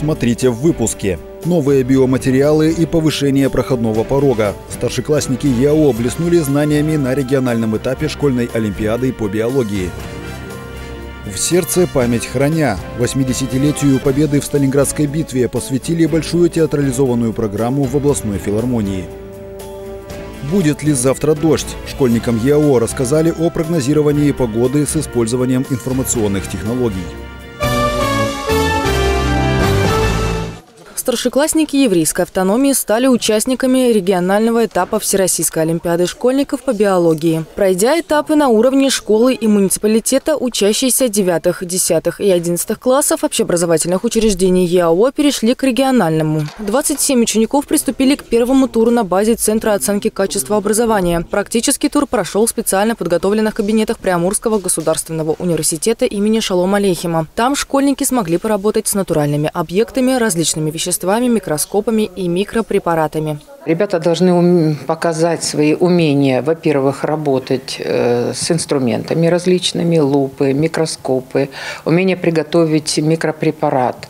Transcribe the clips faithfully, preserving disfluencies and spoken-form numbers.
Смотрите в выпуске. Новые биоматериалы и повышение проходного порога. Старшеклассники ЕАО блеснули знаниями на региональном этапе школьной олимпиады по биологии. В сердце память храня. восьмидесятилетию победы в Сталинградской битве посвятили большую театрализованную программу в областной филармонии. Будет ли завтра дождь? Школьникам ЕАО рассказали о прогнозировании погоды с использованием информационных технологий. Старшеклассники еврейской автономии стали участниками регионального этапа Всероссийской олимпиады школьников по биологии. Пройдя этапы на уровне школы и муниципалитета, учащиеся девятых, десятых и одиннадцатых классов общеобразовательных учреждений ЕАО перешли к региональному. двадцать семь учеников приступили к первому туру на базе Центра оценки качества образования. Практический тур прошел в специально подготовленных кабинетах Приамурского государственного университета имени Шолома Алейхима. Там школьники смогли поработать с натуральными объектами, различными веществами, микроскопами и микропрепаратами. Ребята должны показать свои умения, во-первых, работать с инструментами различными, лупы, микроскопы, умение приготовить микропрепарат,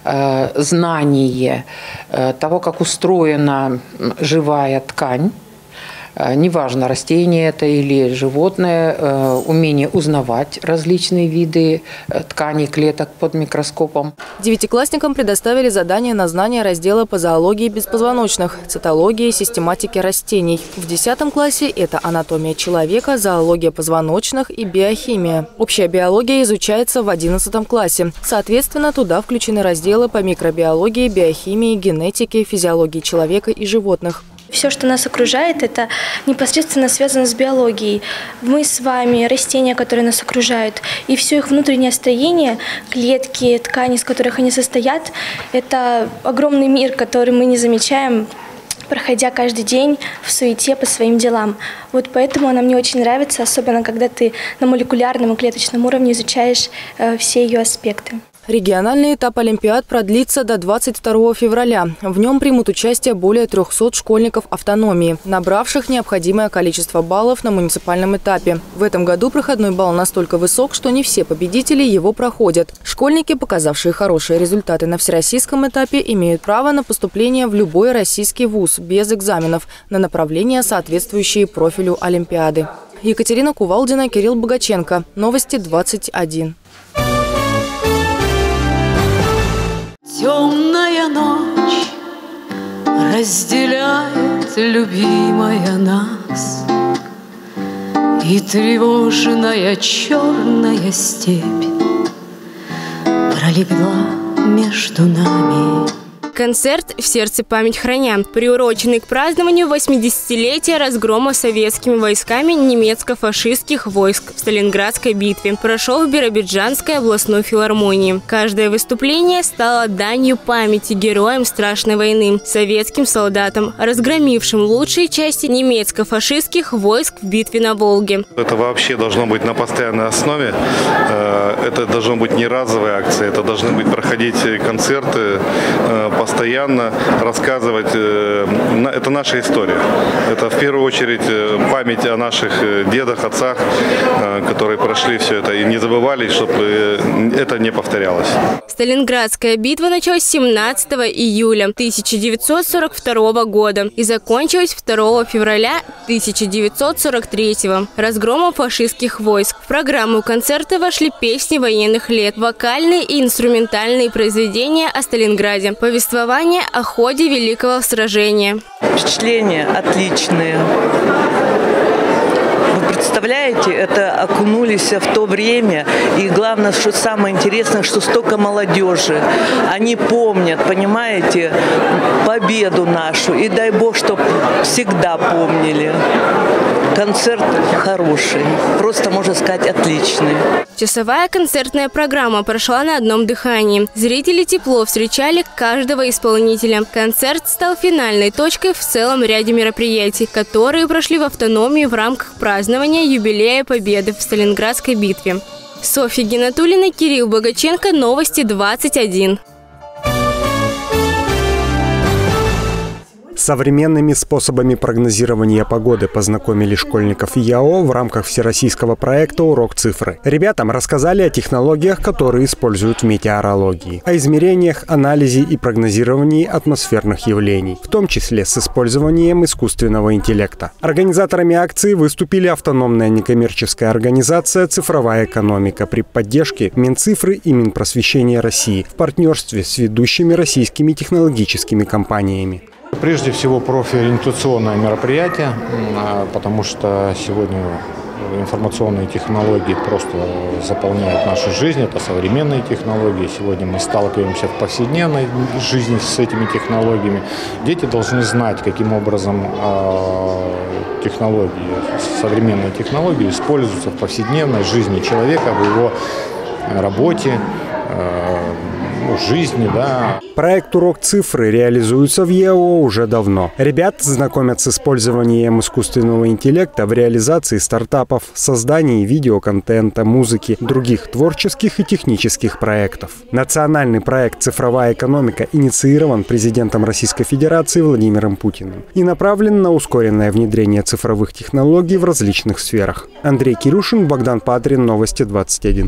знание того, как устроена живая ткань. Неважно, растение это или животное, умение узнавать различные виды тканей, клеток под микроскопом. Девятиклассникам предоставили задания на знание раздела по зоологии беспозвоночных, цитологии, систематике растений. В десятом классе это анатомия человека, зоология позвоночных и биохимия. Общая биология изучается в одиннадцатом классе. Соответственно, туда включены разделы по микробиологии, биохимии, генетике, физиологии человека и животных. Все, что нас окружает, это непосредственно связано с биологией. Мы с вами, растения, которые нас окружают, и все их внутреннее строение, клетки, ткани, из которых они состоят, это огромный мир, который мы не замечаем, проходя каждый день в суете по своим делам. Вот поэтому она мне очень нравится, особенно когда ты на молекулярном и клеточном уровне изучаешь э, все ее аспекты. Региональный этап олимпиад продлится до двадцать второго февраля. В нем примут участие более трёхсот школьников автономии, набравших необходимое количество баллов на муниципальном этапе. В этом году проходной балл настолько высок, что не все победители его проходят. Школьники, показавшие хорошие результаты на всероссийском этапе, имеют право на поступление в любой российский вуз без экзаменов на направления, соответствующие профилю олимпиады. Екатерина Кувалдина, Кирилл Богаченко. Новости двадцать один. Темная ночь разделяет, любимая, нас, и тревожная черная степь пролегла между нами. Концерт «В сердце память храня», приуроченный к празднованию восьмидесятилетия разгрома советскими войсками немецко-фашистских войск в Сталинградской битве, прошел в Биробиджанской областной филармонии. Каждое выступление стало данью памяти героям страшной войны, советским солдатам, разгромившим лучшие части немецко-фашистских войск в битве на Волге. Это вообще должно быть на постоянной основе. Это должно быть не разовые акции, это должны быть проходить концерты постоянно, рассказывать. Это наша история. Это в первую очередь память о наших дедах, отцах, которые прошли все это и не забывали, чтобы это не повторялось. Сталинградская битва началась семнадцатого июля тысяча девятьсот сорок второго года и закончилась второго февраля тысяча девятьсот сорок третьего разгромом фашистских войск. В программу концерта вошли песни военных лет, вокальные и инструментальные произведения о Сталинграде, повествование о ходе Великого сражения. Впечатления отличные. Вы представляете, это окунулись в то время. И главное, что самое интересное, что столько молодежи. Они помнят, понимаете, победу нашу. И дай Бог, чтобы всегда помнили. Концерт хороший. Просто, можно сказать, отличный. Часовая концертная программа прошла на одном дыхании. Зрители тепло встречали каждого исполнителя. Концерт стал финальной точкой в целом ряде мероприятий, которые прошли в автономии в рамках празднования юбилея Победы в Сталинградской битве. Софья Гинатуллина, Кирилл Богаченко. Новости двадцать один. С современными способами прогнозирования погоды познакомили школьников ЯО в рамках всероссийского проекта «Урок цифры». Ребятам рассказали о технологиях, которые используют в метеорологии, о измерениях, анализе и прогнозировании атмосферных явлений, в том числе с использованием искусственного интеллекта. Организаторами акции выступили автономная некоммерческая организация «Цифровая экономика» при поддержке Минцифры и Минпросвещения России в партнерстве с ведущими российскими технологическими компаниями. Прежде всего профориентационное мероприятие, потому что сегодня информационные технологии просто заполняют нашу жизнь, это современные технологии. Сегодня мы сталкиваемся в повседневной жизни с этими технологиями. Дети должны знать, каким образом технологии, современные технологии используются в повседневной жизни человека, в его работе, в жизни, да. Проект «Урок цифры» реализуется в ЯО уже давно. Ребят знакомят с использованием искусственного интеллекта в реализации стартапов, создании видеоконтента, музыки, других творческих и технических проектов. Национальный проект «Цифровая экономика» инициирован президентом Российской Федерации Владимиром Путиным и направлен на ускоренное внедрение цифровых технологий в различных сферах. Андрей Кирюшин, Богдан Патрин, Новости двадцать один.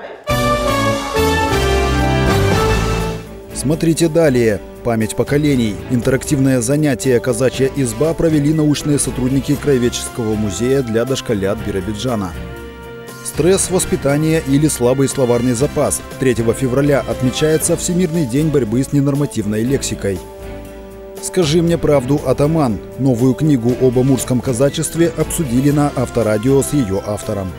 Смотрите далее. Память поколений. Интерактивное занятие «Казачья изба» провели научные сотрудники Краеведческого музея для дошколят Биробиджана. Стресс, воспитание или слабый словарный запас. третьего февраля отмечается Всемирный день борьбы с ненормативной лексикой. «Скажи мне правду, атаман». Новую книгу об амурском казачестве обсудили на Авторадио с ее автором.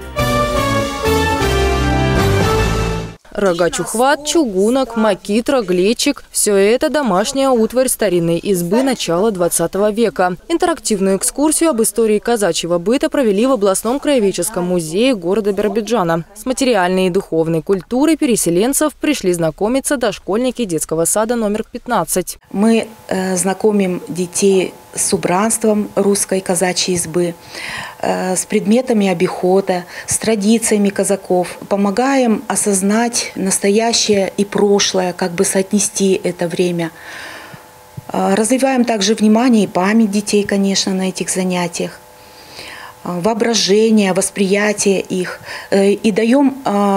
Рогач-ухват, чугунок, макитра, глечик – все это домашняя утварь старинной избы начала двадцатого века. Интерактивную экскурсию об истории казачьего быта провели в областном краеведческом музее города Биробиджана. С материальной и духовной культурой переселенцев пришли знакомиться дошкольники детского сада номер пятнадцать. Мы э, знакомим детей с убранством русской казачьей избы, с предметами обихода, с традициями казаков. Помогаем осознать настоящее и прошлое, как бы соотнести это время. Развиваем также внимание и память детей, конечно, на этих занятиях. Воображение, восприятие их. И даем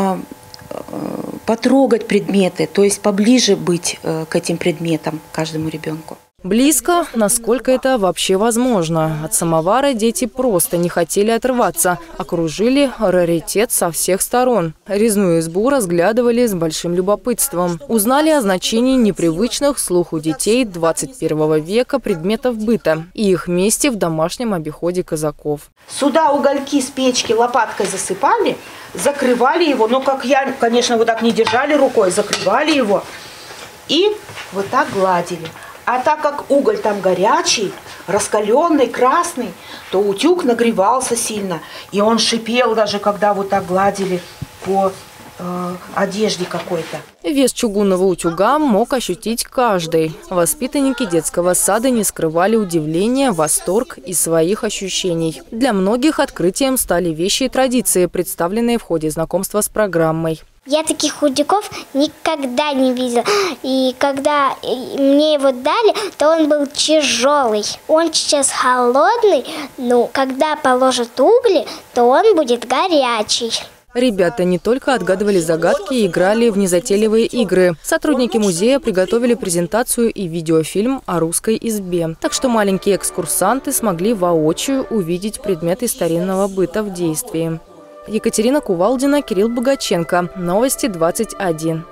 потрогать предметы, то есть поближе быть к этим предметам каждому ребенку. Близко, насколько это вообще возможно. От самовара дети просто не хотели отрываться. Окружили раритет со всех сторон. Резную избу разглядывали с большим любопытством. Узнали о значении непривычных слуху детей двадцать первого века предметов быта и их месте в домашнем обиходе казаков. Сюда угольки с печки лопаткой засыпали, закрывали его. Но как я, конечно, вот так не держали рукой, закрывали его и вот так гладили. А так как уголь там горячий, раскаленный, красный, то утюг нагревался сильно. И он шипел даже, когда вот так гладили по э, одежде какой-то. Вес чугунного утюга мог ощутить каждый. Воспитанники детского сада не скрывали удивления, восторг и своих ощущений. Для многих открытием стали вещи и традиции, представленные в ходе знакомства с программой. Я таких утюгов никогда не видела. И когда мне его дали, то он был тяжелый. Он сейчас холодный, но когда положат угли, то он будет горячий. Ребята не только отгадывали загадки и играли в незатейливые игры. Сотрудники музея приготовили презентацию и видеофильм о русской избе. Так что маленькие экскурсанты смогли воочию увидеть предметы старинного быта в действии. Екатерина Кувалдина, Кирилл Богаченко. Новости двадцать один.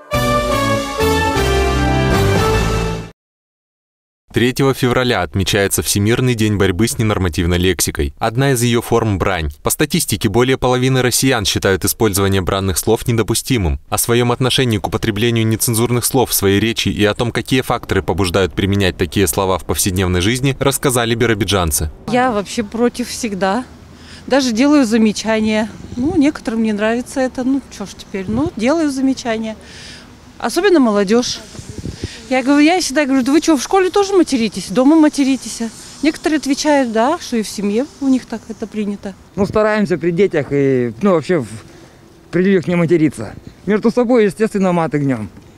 третьего февраля отмечается Всемирный день борьбы с ненормативной лексикой. Одна из ее форм – брань. По статистике, более половины россиян считают использование бранных слов недопустимым. О своем отношении к употреблению нецензурных слов в своей речи и о том, какие факторы побуждают применять такие слова в повседневной жизни, рассказали биробиджанцы. Я вообще против всегда. Даже делаю замечания. Ну, некоторым не нравится это. Ну, что ж теперь, ну, делаю замечания. Особенно молодежь. Я говорю, я всегда говорю, да вы что, в школе тоже материтесь, дома материтесь? Некоторые отвечают, да, что и в семье у них так это принято. Ну, стараемся при детях и, ну, вообще в, при людях не материться. Между собой, естественно, маты гнем.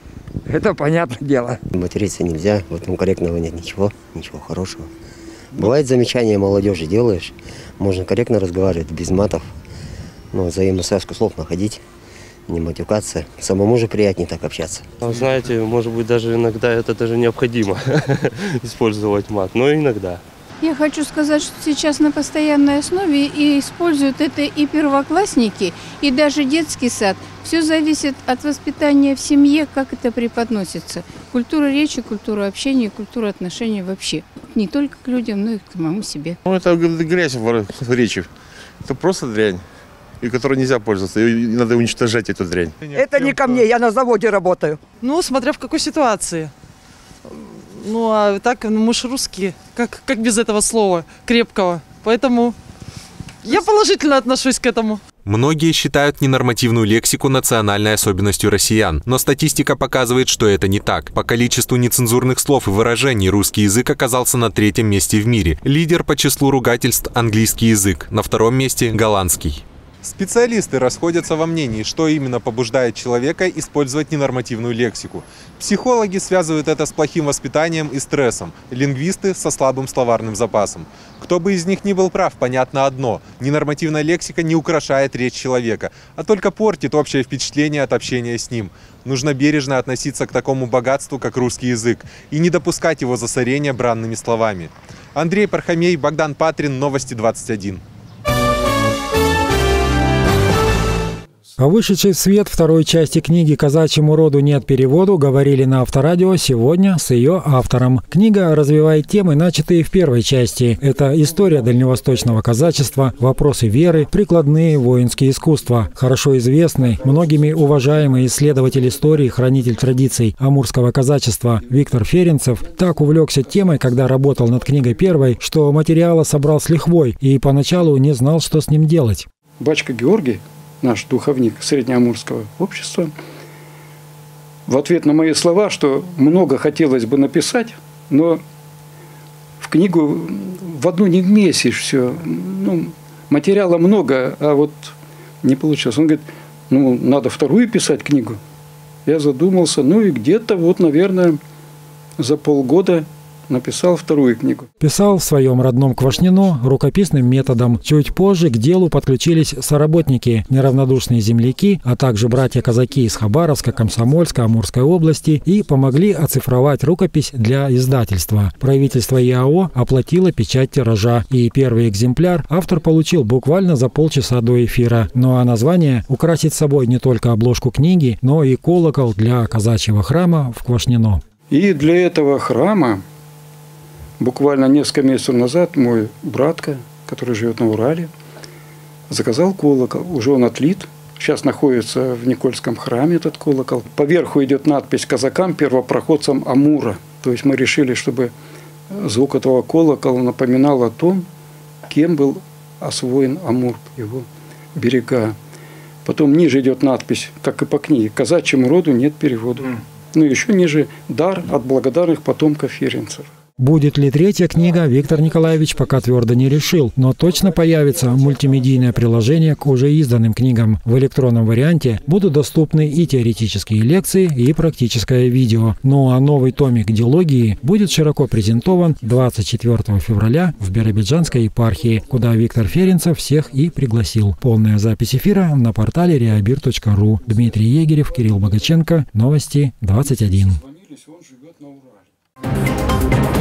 Это понятное дело. Материться нельзя, в этом корректного нет ничего, ничего хорошего. Бывает замечания молодежи делаешь, можно корректно разговаривать, без матов, но взаимосвязку слов находить, не матюкаться. Самому же приятнее так общаться. Знаете, может быть, даже иногда это даже необходимо использовать мат, но иногда. Я хочу сказать, что сейчас на постоянной основе и используют это и первоклассники, и даже детский сад. Все зависит от воспитания в семье, как это преподносится. Культура речи, культура общения, культура отношений вообще. Не только к людям, но и к самому себе. Ну, это грязь в речи. Это просто дрянь, и которой нельзя пользоваться. И надо уничтожать эту дрянь. Это не ко мне, я на заводе работаю. Ну, смотря в какой ситуации. Ну, а так, ну, мы же русские. Как, как без этого слова крепкого. Поэтому я положительно отношусь к этому. Многие считают ненормативную лексику национальной особенностью россиян, но статистика показывает, что это не так. По количеству нецензурных слов и выражений русский язык оказался на третьем месте в мире. Лидер по числу ругательств – английский язык, на втором месте – голландский. Специалисты расходятся во мнении, что именно побуждает человека использовать ненормативную лексику. Психологи связывают это с плохим воспитанием и стрессом, лингвисты – со слабым словарным запасом. Кто бы из них ни был прав, понятно одно – ненормативная лексика не украшает речь человека, а только портит общее впечатление от общения с ним. Нужно бережно относиться к такому богатству, как русский язык, и не допускать его засорения бранными словами. Андрей Пархомей, Богдан Патрин, Новости двадцать один. О вышедшей в свет второй части книги «Казачьему роду нет переводу» говорили на Авторадио сегодня с ее автором. Книга развивает темы, начатые в первой части. Это история дальневосточного казачества, вопросы веры, прикладные воинские искусства. Хорошо известный, многими уважаемый исследователь истории, хранитель традиций амурского казачества Виктор Ференцев так увлекся темой, когда работал над книгой первой, что материала собрал с лихвой и поначалу не знал, что с ним делать. Батюшка Георгий, наш духовник Среднеамурского общества, в ответ на мои слова, что много хотелось бы написать, но в книгу в одну не вместишь все. Ну, материала много, а вот не получилось. Он говорит, ну, надо вторую писать книгу. Я задумался, ну и где-то вот, наверное, за полгода написал вторую книгу. Писал в своем родном Квашнино рукописным методом. Чуть позже к делу подключились соработники, неравнодушные земляки, а также братья-казаки из Хабаровска, Комсомольска, Амурской области и помогли оцифровать рукопись для издательства. Правительство ИАО оплатило печать тиража, и первый экземпляр автор получил буквально за полчаса до эфира. Ну а название украсит собой не только обложку книги, но и колокол для казачьего храма в Квашнино. И для этого храма буквально несколько месяцев назад мой братка, который живет на Урале, заказал колокол. Уже он отлит. Сейчас находится в Никольском храме этот колокол. Поверху идет надпись «Казакам, первопроходцам Амура». То есть мы решили, чтобы звук этого колокола напоминал о том, кем был освоен Амур, его берега. Потом ниже идет надпись, как и по книге, «Казачьему роду нет перевода». Ну и еще ниже «Дар от благодарных потомков Ференцев». Будет ли третья книга, Виктор Николаевич пока твердо не решил, но точно появится мультимедийное приложение к уже изданным книгам. В электронном варианте будут доступны и теоретические лекции, и практическое видео. Ну а новый томик дилогии будет широко презентован двадцать четвёртого февраля в Биробиджанской епархии, куда Виктор Ференцев всех и пригласил. Полная запись эфира на портале реабир точка ру. Дмитрий Егерев, Кирилл Богаченко, Новости двадцать один.